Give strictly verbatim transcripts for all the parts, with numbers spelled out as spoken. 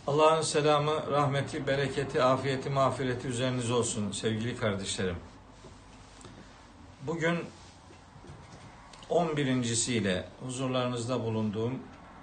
Allah'ın selamı, rahmeti, bereketi, afiyeti, mağfireti üzerinize olsun sevgili kardeşlerim. Bugün on birincisiyle huzurlarınızda bulunduğum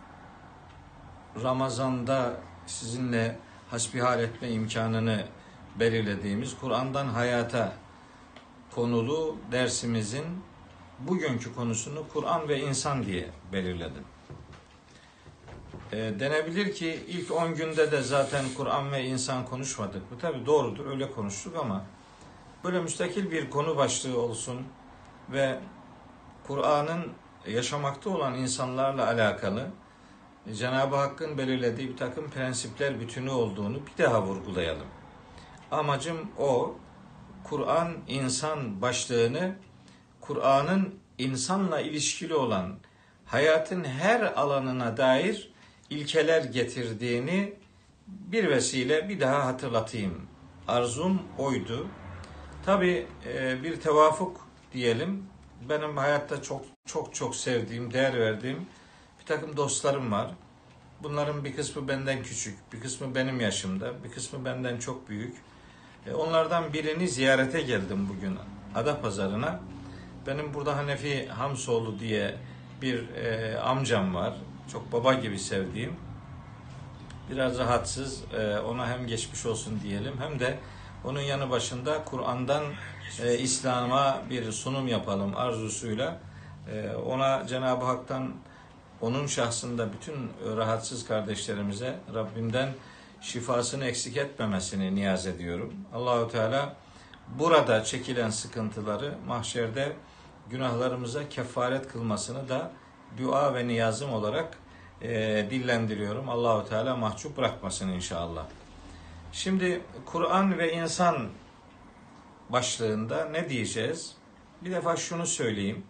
Ramazan'da sizinle hasbihal etme imkanını belirlediğimiz Kur'an'dan Hayata konulu dersimizin bugünkü konusunu Kur'an ve insan diye belirledim. E, denebilir ki ilk on günde de zaten Kur'an ve insan konuşmadık. Bu tabii doğrudur, öyle konuştuk ama böyle müstakil bir konu başlığı olsun ve Kur'an'ın yaşamakta olan insanlarla alakalı Cenab-ı Hakk'ın belirlediği bir takım prensipler bütünü olduğunu bir daha vurgulayalım. Amacım o, Kur'an insan başlığını Kur'an'ın insanla ilişkili olan hayatın her alanına dair ilkeler getirdiğini bir vesile bir daha hatırlatayım. Arzum oydu. Tabii bir tevafuk diyelim. Benim hayatta çok çok çok sevdiğim, değer verdiğim bir takım dostlarım var. Bunların bir kısmı benden küçük, bir kısmı benim yaşımda, bir kısmı benden çok büyük. Onlardan birini ziyarete geldim bugün Adapazarı'na. Benim burada Hanefi Hamsoğlu diye bir e, amcam var. Çok baba gibi sevdiğim. Biraz rahatsız. E, ona hem geçmiş olsun diyelim hem de onun yanı başında Kur'an'dan e, İslam'a bir sunum yapalım arzusuyla. E, ona Cenab-ı Hak'tan onun şahsında bütün rahatsız kardeşlerimize Rabbimden şifasını eksik etmemesini niyaz ediyorum. Allahu Teala burada çekilen sıkıntıları mahşerde günahlarımıza kefaret kılmasını da dua ve niyazım olarak e, dillendiriyorum. Allahu Teala mahcup bırakmasın inşallah. Şimdi Kur'an ve insan başlığında ne diyeceğiz? Bir defa şunu söyleyeyim.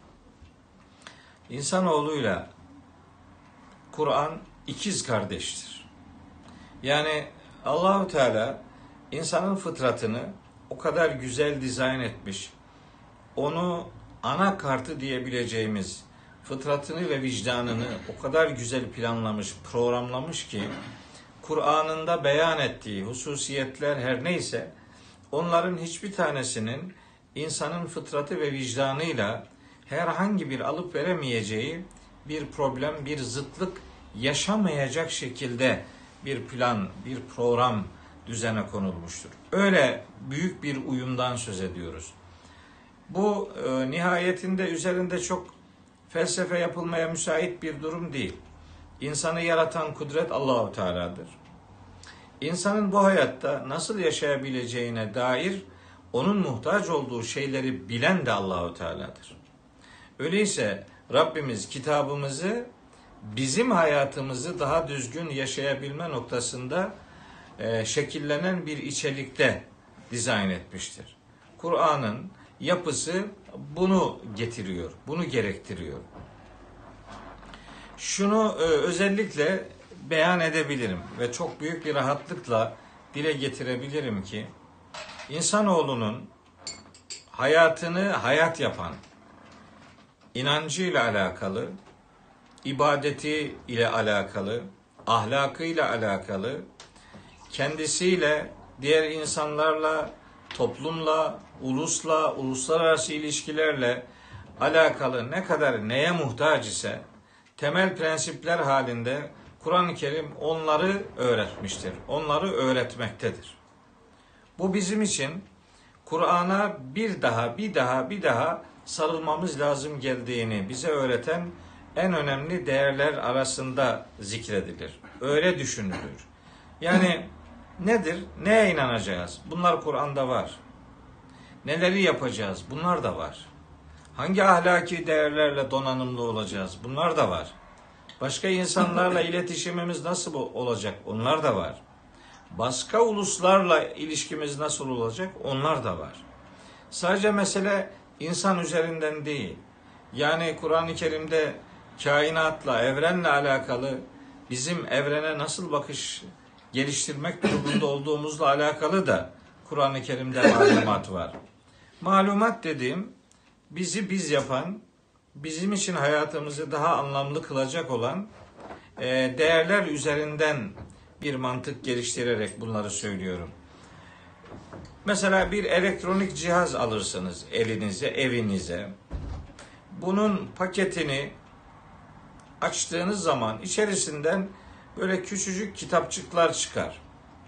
İnsanoğluyla Kur'an ikiz kardeştir. Yani Allahu Teala insanın fıtratını o kadar güzel dizayn etmiş. Onu anakartı diyebileceğimiz fıtratını ve vicdanını o kadar güzel planlamış, programlamış ki Kur'an'ında beyan ettiği hususiyetler her neyse onların hiçbir tanesinin insanın fıtratı ve vicdanıyla herhangi bir alıp veremeyeceği bir problem, bir zıtlık yaşamayacak şekilde bir plan, bir program düzene konulmuştur. Öyle büyük bir uyumdan söz ediyoruz. Bu e, nihayetinde üzerinde çok felsefe yapılmaya müsait bir durum değil. İnsanı yaratan kudret Allahu Teala'dır. İnsanın bu hayatta nasıl yaşayabileceğine dair onun muhtaç olduğu şeyleri bilen de Allahu Teala'dır. Öyleyse Rabbimiz kitabımızı bizim hayatımızı daha düzgün yaşayabilme noktasında e, şekillenen bir içerikte dizayn etmiştir. Kur'an'ın yapısı bunu getiriyor, bunu gerektiriyor. Şunu e, özellikle beyan edebilirim ve çok büyük bir rahatlıkla dile getirebilirim ki insanoğlunun hayatını hayat yapan, inancıyla alakalı, ibadeti ile alakalı, ahlakıyla alakalı, kendisiyle, diğer insanlarla, toplumla, ulusla, uluslararası ilişkilerle alakalı ne kadar neye muhtaç ise temel prensipler halinde Kur'an-ı Kerim onları öğretmiştir. Onları öğretmektedir. Bu bizim için Kur'an'a bir daha, bir daha, bir daha sarılmamız lazım geldiğini bize öğreten en önemli değerler arasında zikredilir. Öyle düşünülür. Yani nedir? Neye inanacağız? Bunlar Kur'an'da var. Neleri yapacağız? Bunlar da var. Hangi ahlaki değerlerle donanımlı olacağız? Bunlar da var. Başka insanlarla iletişimimiz nasıl olacak? Onlar da var. Başka uluslarla ilişkimiz nasıl olacak? Onlar da var. Sadece mesele insan üzerinden değil. Yani Kur'an-ı Kerim'de kainatla, evrenle alakalı bizim evrene nasıl bakış geliştirmek durumunda olduğumuzla alakalı da Kur'an-ı Kerim'de malumat var. Malumat dediğim bizi biz yapan, bizim için hayatımızı daha anlamlı kılacak olan değerler üzerinden bir mantık geliştirerek bunları söylüyorum. Mesela bir elektronik cihaz alırsınız elinize, evinize. Bunun paketini açtığınız zaman içerisinden böyle küçücük kitapçıklar çıkar.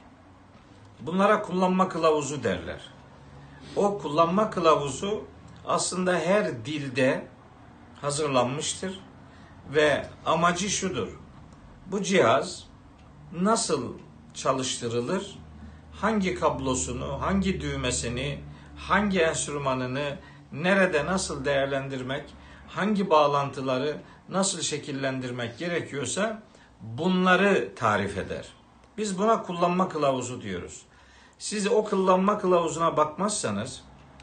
Bunlara kullanma kılavuzu derler. O kullanma kılavuzu aslında her dilde hazırlanmıştır ve amacı şudur: bu cihaz nasıl çalıştırılır, hangi kablosunu, hangi düğmesini, hangi enstrümanını nerede nasıl değerlendirmek, hangi bağlantıları nasıl şekillendirmek gerekiyorsa bunları tarif eder. Biz buna kullanma kılavuzu diyoruz. Siz o kullanma kılavuzuna bakmazsanız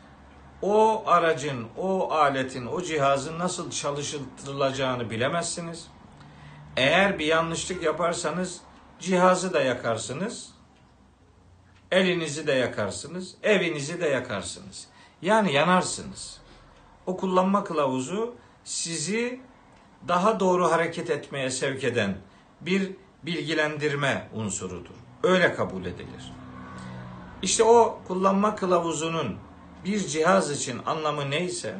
o aracın, o aletin, o cihazın nasıl çalıştırılacağını bilemezsiniz. Eğer bir yanlışlık yaparsanız cihazı da yakarsınız, elinizi de yakarsınız, evinizi de yakarsınız. Yani yanarsınız. O kullanma kılavuzu sizi daha doğru hareket etmeye sevk eden bir bilgilendirme unsurudur. Öyle kabul edilir. İşte o kullanma kılavuzunun bir cihaz için anlamı neyse,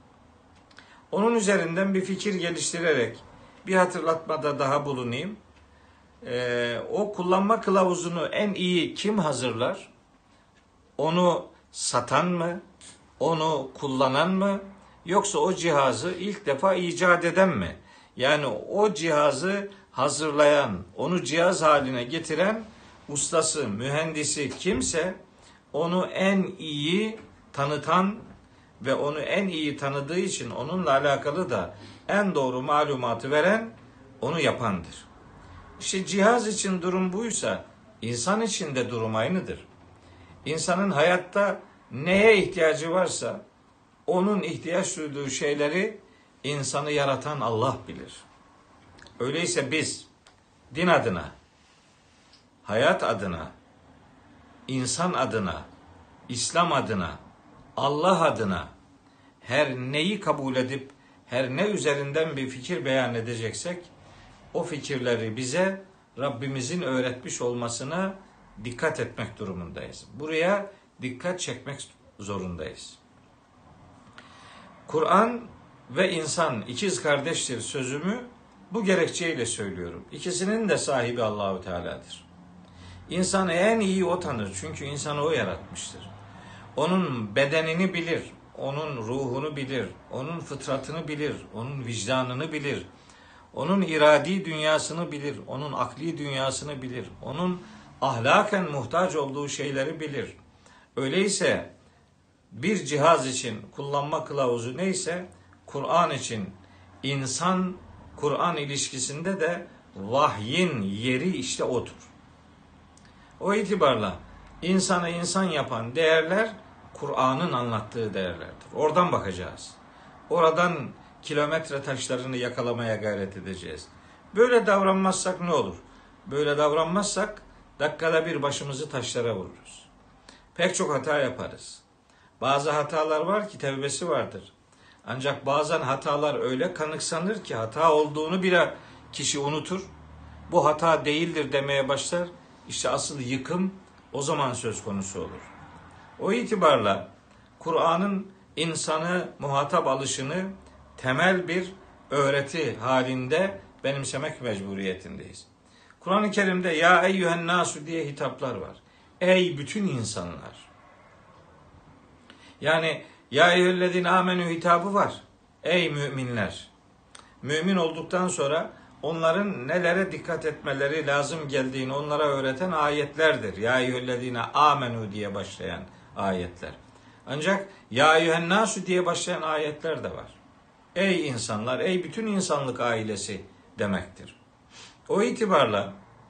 onun üzerinden bir fikir geliştirerek bir hatırlatmada daha bulunayım. Ee, o kullanma kılavuzunu en iyi kim hazırlar? Onu satan mı? Onu kullanan mı? Yoksa o cihazı ilk defa icat eden mi? Yani o cihazı hazırlayan, onu cihaz haline getiren ustası, mühendisi kimse onu en iyi tanıtan ve onu en iyi tanıdığı için onunla alakalı da en doğru malumatı veren, onu yapandır. İşte cihaz için durum buysa insan için de durum aynıdır. İnsanın hayatta neye ihtiyacı varsa onun ihtiyaç duyduğu şeyleri insanı yaratan Allah bilir. Öyleyse biz din adına, hayat adına, insan adına, İslam adına, Allah adına her neyi kabul edip her ne üzerinden bir fikir beyan edeceksek o fikirleri bize Rabbimizin öğretmiş olmasına dikkat etmek durumundayız. Buraya dikkat çekmek zorundayız. Kur'an ve insan ikiz kardeştir sözümü bu gerekçeyle söylüyorum. İkisinin de sahibi Allahu Teala'dır. İnsanı en iyi o tanır çünkü insanı o yaratmıştır. Onun bedenini bilir, onun ruhunu bilir, onun fıtratını bilir, onun vicdanını bilir, onun iradi dünyasını bilir, onun akli dünyasını bilir, onun ahlaken muhtaç olduğu şeyleri bilir. Öyleyse bir cihaz için kullanma kılavuzu neyse, Kur'an için insan Kur'an ilişkisinde de vahyin yeri işte odur. O itibarla insanı insan yapan değerler Kur'an'ın anlattığı değerlerdir. Oradan bakacağız. Oradan kilometre taşlarını yakalamaya gayret edeceğiz. Böyle davranmazsak ne olur? Böyle davranmazsak dakikada bir başımızı taşlara vururuz. Pek çok hata yaparız. Bazı hatalar var ki tevbesi vardır. Ancak bazen hatalar öyle kanıksanır ki hata olduğunu bile kişi unutur. Bu hata değildir demeye başlar. İşte asıl yıkım o zaman söz konusu olur. O itibarla Kur'an'ın insanı muhatap alışını temel bir öğreti halinde benimsemek mecburiyetindeyiz. Kur'an-ı Kerim'de ya eyyühen nasu diye hitaplar var. Ey bütün insanlar. Yani ya eyyühellezine amenü hitabı var. Ey müminler. Mümin olduktan sonra onların nelere dikkat etmeleri lazım geldiğini onlara öğreten ayetlerdir. Ya eyyühellezine amenü diye başlayan ayetler. Ancak ya eyyühen nasu diye başlayan ayetler de var. Ey insanlar, ey bütün insanlık ailesi demektir. O itibarla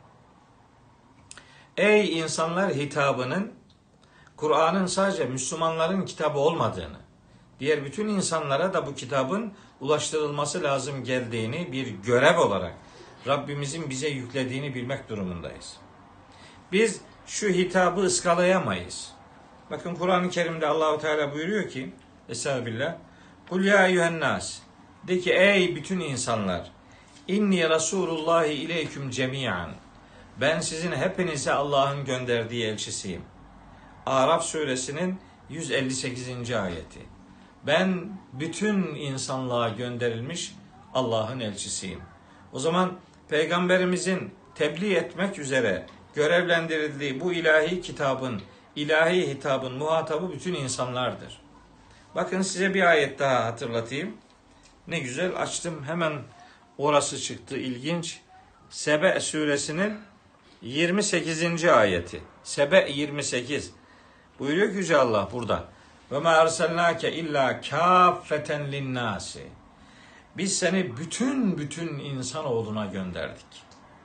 ey insanlar hitabının Kur'an'ın sadece Müslümanların kitabı olmadığını, diğer bütün insanlara da bu kitabın ulaştırılması lazım geldiğini bir görev olarak Rabbimizin bize yüklediğini bilmek durumundayız. Biz şu hitabı ıskalayamayız. Bakın Kur'an-ı Kerim'de Allahu Teala buyuruyor ki Estağfirullah. Kul ya eyyühen nas. De ki ey bütün insanlar. İnni Resulullah ileyküm cemiyan. Ben sizin hepinize Allah'ın gönderdiği elçisiyim. Araf suresinin yüz elli sekizinci ayeti. Ben bütün insanlığa gönderilmiş Allah'ın elçisiyim. O zaman Peygamberimizin tebliğ etmek üzere görevlendirildiği bu ilahi kitabın, ilahi hitabın muhatabı bütün insanlardır. Bakın size bir ayet daha hatırlatayım. Ne güzel açtım, hemen orası çıktı, ilginç. Sebe suresinin yirmi sekizinci ayeti. Sebe yirmi sekiz. Buyuruyor ki Yüce Allah burada. Ve ma erselnake illa kâffeten linnâsi. Biz seni bütün bütün insanoğluna gönderdik.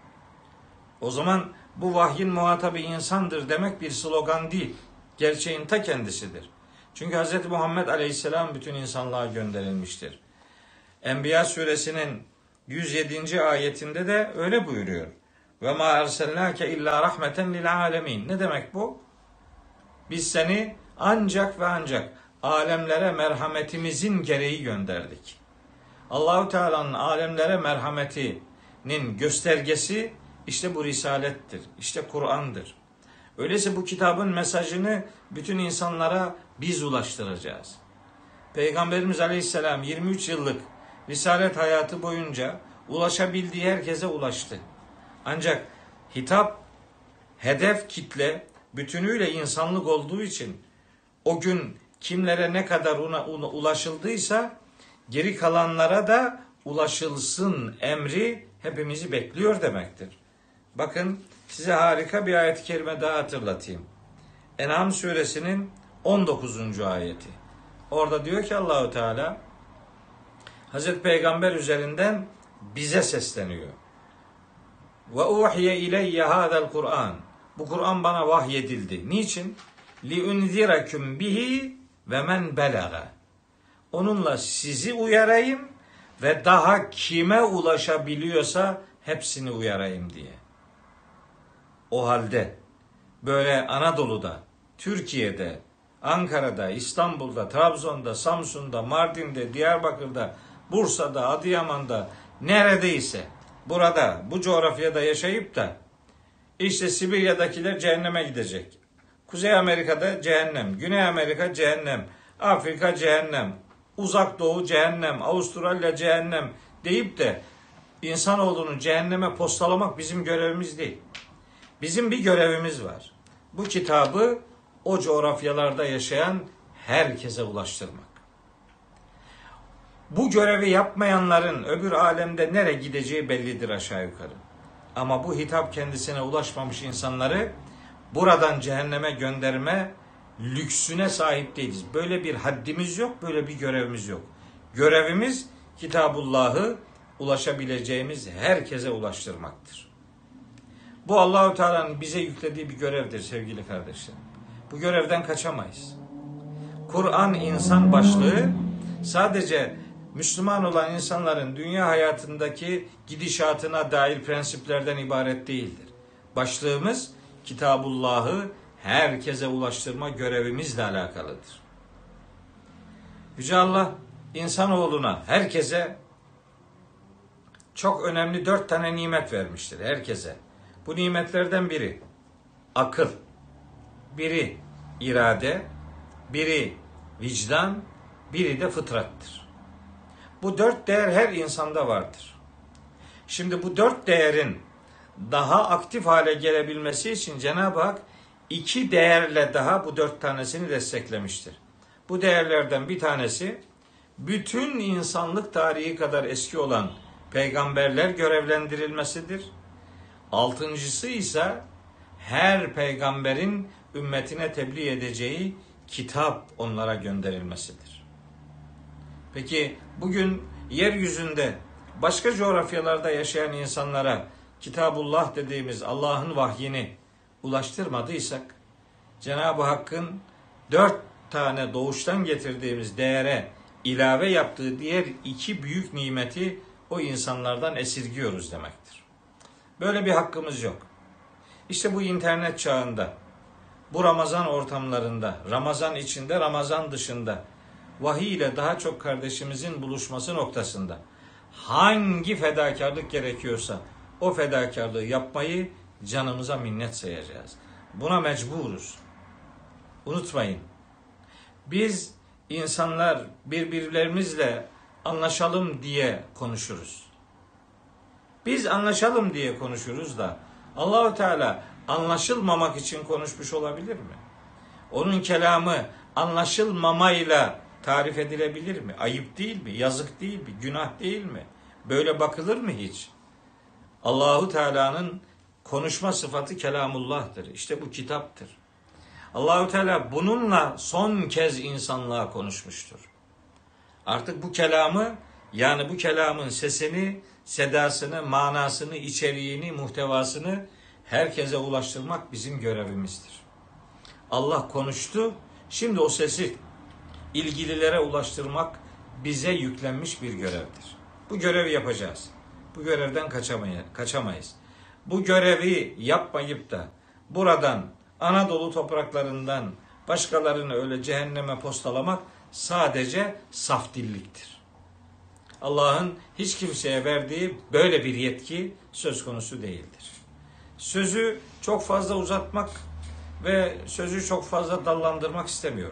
O zaman bu vahyin muhatabı insandır demek bir slogan değil. Gerçeğin ta kendisidir. Çünkü Hz. Muhammed Aleyhisselam bütün insanlığa gönderilmiştir. Enbiya suresinin yüz yedinci ayetinde de öyle buyuruyor. Ve ma erselnake illa rahmeten lil alemin. Ne demek bu? Biz seni ancak ve ancak alemlere merhametimizin gereği gönderdik. Allahu Teala'nın alemlere merhametinin göstergesi işte bu risalettir. İşte Kur'an'dır. Öyleyse bu kitabın mesajını bütün insanlara biz ulaştıracağız. Peygamberimiz Aleyhisselam yirmi üç yıllık risalet hayatı boyunca ulaşabildiği herkese ulaştı. Ancak hitap, hedef kitle bütünüyle insanlık olduğu için o gün kimlere ne kadar una, una, ulaşıldıysa geri kalanlara da ulaşılsın emri hepimizi bekliyor demektir. Bakın size harika bir ayet-i kerime daha hatırlatayım. En'am suresinin on dokuzuncu ayeti. Orada diyor ki Allahu Teala Hazreti Peygamber üzerinden bize sesleniyor. Ve uhiye ileyye hadal Kur'an. Bu Kur'an bana vahyedildi. Niçin? Li unziraküm bihi ve men belaga. Onunla sizi uyarayım ve daha kime ulaşabiliyorsa hepsini uyarayım diye. O halde böyle Anadolu'da, Türkiye'de, Ankara'da, İstanbul'da, Trabzon'da, Samsun'da, Mardin'de, Diyarbakır'da, Bursa'da, Adıyaman'da neredeyse burada, bu coğrafyada yaşayıp da işte Sibirya'dakiler cehenneme gidecek. Kuzey Amerika'da cehennem, Güney Amerika cehennem, Afrika cehennem, Uzak Doğu cehennem, Avustralya cehennem deyip de insanoğlunu cehenneme postalamak bizim görevimiz değil. Bizim bir görevimiz var. Bu kitabı o coğrafyalarda yaşayan herkese ulaştırmak. Bu görevi yapmayanların öbür alemde nereye gideceği bellidir aşağı yukarı. Ama bu hitap kendisine ulaşmamış insanları buradan cehenneme gönderme lüksüne sahip değiliz. Böyle bir haddimiz yok, böyle bir görevimiz yok. Görevimiz Kitabullah'ı ulaşabileceğimiz herkese ulaştırmaktır. Bu Allahu Teala'nın bize yüklediği bir görevdir sevgili kardeşlerim. Bu görevden kaçamayız. Kur'an insan başlığı sadece Müslüman olan insanların dünya hayatındaki gidişatına dair prensiplerden ibaret değildir. Başlığımız Kitabullah'ı herkese ulaştırma görevimizle alakalıdır. Yüce Allah insanoğluna, herkese çok önemli dört tane nimet vermiştir. Herkese. Bu nimetlerden biri akıl, biri irade, biri vicdan, biri de fıtrattır. Bu dört değer her insanda vardır. Şimdi bu dört değerin daha aktif hale gelebilmesi için Cenab-ı Hak iki değerle daha bu dört tanesini desteklemiştir. Bu değerlerden bir tanesi bütün insanlık tarihi kadar eski olan peygamberler görevlendirilmesidir. Altıncısı ise her peygamberin ümmetine tebliğ edeceği kitap onlara gönderilmesidir. Peki bugün yeryüzünde başka coğrafyalarda yaşayan insanlara Kitabullah dediğimiz Allah'ın vahyini ulaştırmadıysak, Cenab-ı Hakk'ın dört tane doğuştan getirdiğimiz değere ilave yaptığı diğer iki büyük nimeti o insanlardan esirgiyoruz demektir. Böyle bir hakkımız yok. İşte bu internet çağında, bu Ramazan ortamlarında, Ramazan içinde, Ramazan dışında, vahiy ile daha çok kardeşimizin buluşması noktasında hangi fedakarlık gerekiyorsa o fedakarlığı yapmayı canımıza minnet sayacağız. Buna mecburuz. Unutmayın. Biz insanlar birbirlerimizle anlaşalım diye konuşuruz. Biz anlaşalım diye konuşuruz da Allah-u Teala anlaşılmamak için konuşmuş olabilir mi? Onun kelamı anlaşılmamayla tarif edilebilir mi? Ayıp değil mi? Yazık değil mi? Günah değil mi? Böyle bakılır mı hiç? Allahu Teala'nın konuşma sıfatı kelamullah'tır. İşte bu kitaptır. Allahu Teala bununla son kez insanlığa konuşmuştur. Artık bu kelamı, yani bu kelamın sesini, sedasını, manasını, içeriğini, muhtevasını herkese ulaştırmak bizim görevimizdir. Allah konuştu, şimdi o sesi ilgililere ulaştırmak bize yüklenmiş bir görevdir. Bu görevi yapacağız. Bu görevden kaçamayız. Bu görevi yapmayıp da buradan, Anadolu topraklarından başkalarını öyle cehenneme postalamak sadece saf dilliktir. Allah'ın hiç kimseye verdiği böyle bir yetki söz konusu değildir. Sözü çok fazla uzatmak ve sözü çok fazla dallandırmak istemiyorum.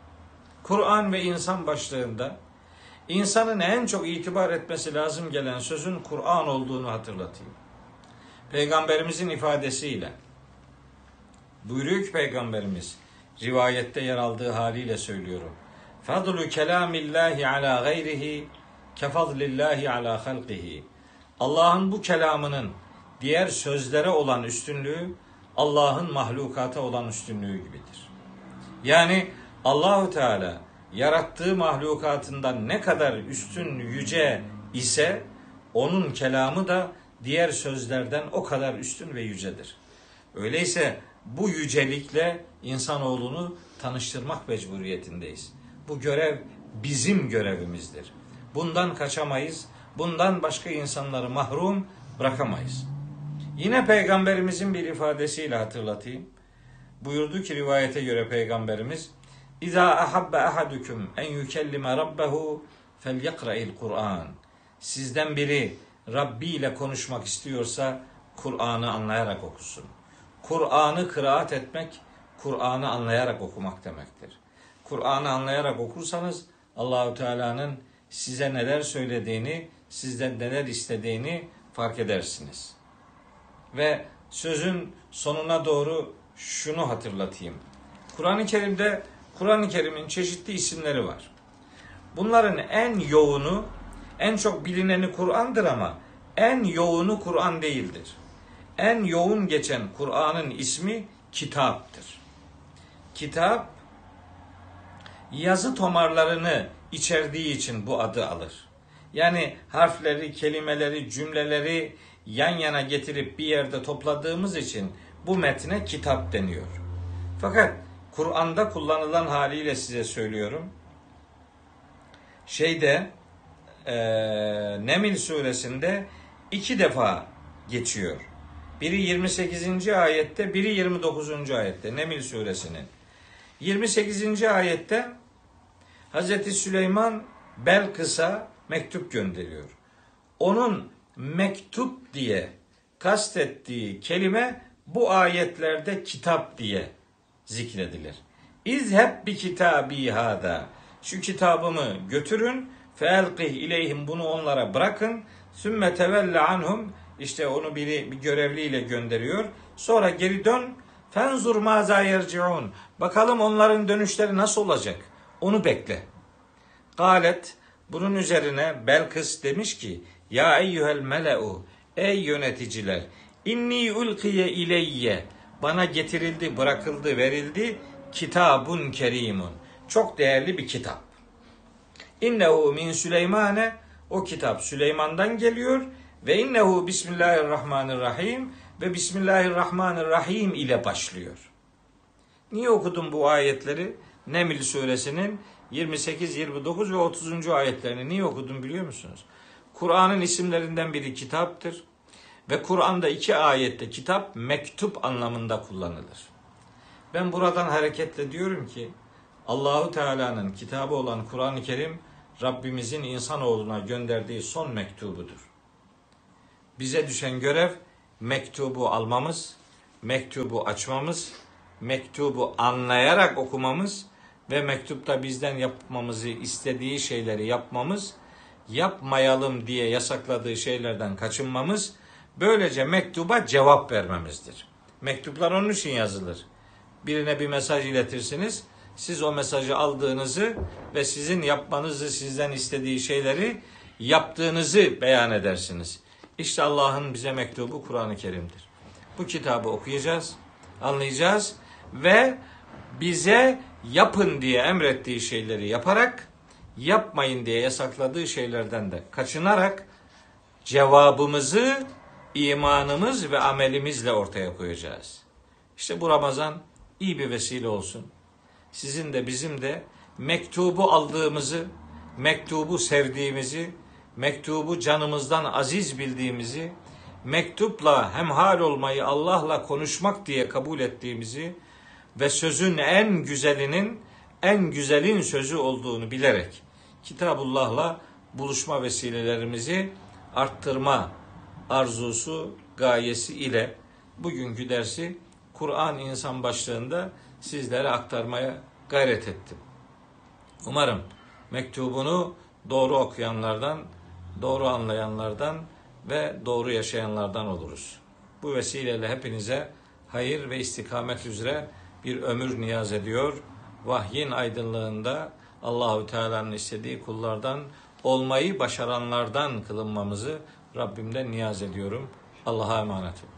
Kur'an ve insan başlığında insanın en çok itibar etmesi lazım gelen sözün Kur'an olduğunu hatırlatayım. Peygamberimizin ifadesiyle buyuruyor ki Peygamberimiz, rivayette yer aldığı haliyle söylüyorum. Fadlu kelamillahi ala gayrihi kefadlillahi ala halqihi. Allah'ın bu kelamının diğer sözlere olan üstünlüğü Allah'ın mahlukata olan üstünlüğü gibidir. Yani Allahu Teala yarattığı mahlukatından ne kadar üstün, yüce ise onun kelamı da diğer sözlerden o kadar üstün ve yücedir. Öyleyse bu yücelikle insanoğlunu tanıştırmak mecburiyetindeyiz. Bu görev bizim görevimizdir. Bundan kaçamayız. Bundan başka insanları mahrum bırakamayız. Yine Peygamberimizin bir ifadesiyle hatırlatayım. Buyurdu ki rivayete göre Peygamberimiz, İza ahabbe ahadukum en yukellime rabbehu felyakra'il Kur'an. Sizden biri Rabbi ile konuşmak istiyorsa Kur'an'ı anlayarak okusun. Kur'an'ı kıraat etmek, Kur'an'ı anlayarak okumak demektir. Kur'an'ı anlayarak okursanız Allahu Teala'nın size neler söylediğini, sizden neler istediğini fark edersiniz. Ve sözün sonuna doğru şunu hatırlatayım. Kur'an-ı Kerim'de Kur'an-ı Kerim'in çeşitli isimleri var. Bunların en yoğunu, en çok bilineni Kur'an'dır ama en yoğunu Kur'an değildir. En yoğun geçen Kur'an'ın ismi kitaptır. Kitap yazı tomarlarını içerdiği için bu adı alır. Yani harfleri, kelimeleri, cümleleri yan yana getirip bir yerde topladığımız için bu metne kitap deniyor. Fakat Kur'an'da kullanılan haliyle size söylüyorum. Şeyde e, Neml suresinde iki defa geçiyor. Biri yirmi sekizinci ayette, biri yirmi dokuzuncu ayette Neml suresinin. yirmi sekizinci ayette Hazreti Süleyman Belkıs'a mektup gönderiyor. Onun mektup diye kastettiği kelime bu ayetlerde kitap diye zikredilir. İzheb bi kitabi hada. Şu kitabımı götürün. Feelqih ileyhim, bunu onlara bırakın. Sümme tevelle anhum. İşte onu biri bir görevliyle gönderiyor. Sonra geri dön. Fenzur maza yerciun. Bakalım onların dönüşleri nasıl olacak? Onu bekle. Galet, bunun üzerine Belkıs demiş ki, ya eyyuhel mele'u, ey yöneticiler, inni ulkiye ileyye, bana getirildi, bırakıldı, verildi kitabun kerimun, çok değerli bir kitap. İnnehu min Süleymane, o kitap Süleyman'dan geliyor ve innehu bismillahirrahmanirrahim ve bismillahirrahmanirrahim ile başlıyor. Niye okudum bu ayetleri? Neml suresinin yirmi sekiz, yirmi dokuz ve otuzuncu ayetlerini niye okudum biliyor musunuz? Kur'an'ın isimlerinden biri kitaptır ve Kur'an'da iki ayette kitap mektup anlamında kullanılır. Ben buradan hareketle diyorum ki Allahu Teala'nın kitabı olan Kur'an-ı Kerim Rabbimizin insanoğluna gönderdiği son mektubudur. Bize düşen görev mektubu almamız, mektubu açmamız, mektubu anlayarak okumamız ve mektupta bizden yapmamızı istediği şeyleri yapmamız, yapmayalım diye yasakladığı şeylerden kaçınmamız, böylece mektuba cevap vermemizdir. Mektuplar onun için yazılır. Birine bir mesaj iletirsiniz. Siz o mesajı aldığınızı ve sizin yapmanızı sizden istediği şeyleri yaptığınızı beyan edersiniz. İşte Allah'ın bize mektubu Kur'an-ı Kerim'dir. Bu kitabı okuyacağız, anlayacağız ve bize yapın diye emrettiği şeyleri yaparak, yapmayın diye yasakladığı şeylerden de kaçınarak cevabımızı imanımız ve amelimizle ortaya koyacağız. İşte bu Ramazan iyi bir vesile olsun. Sizin de bizim de mektubu aldığımızı, mektubu sevdiğimizi, mektubu canımızdan aziz bildiğimizi, mektupla hemhal olmayı, Allah'la konuşmak diye kabul ettiğimizi ve sözün en güzelinin, en güzelin sözü olduğunu bilerek Kitabullah'la buluşma vesilelerimizi arttırma arzusu, gayesi ile bugünkü dersi Kur'an insan başlığında sizlere aktarmaya gayret ettim. Umarım mektubunu doğru okuyanlardan, doğru anlayanlardan ve doğru yaşayanlardan oluruz. Bu vesileyle hepinize hayır ve istikamet üzere bir ömür niyaz ediyor. Vahyin aydınlığında Allahü Teala'nın istediği kullardan olmayı başaranlardan kılınmamızı Rabbimden niyaz ediyorum. Allah'a emanet olun.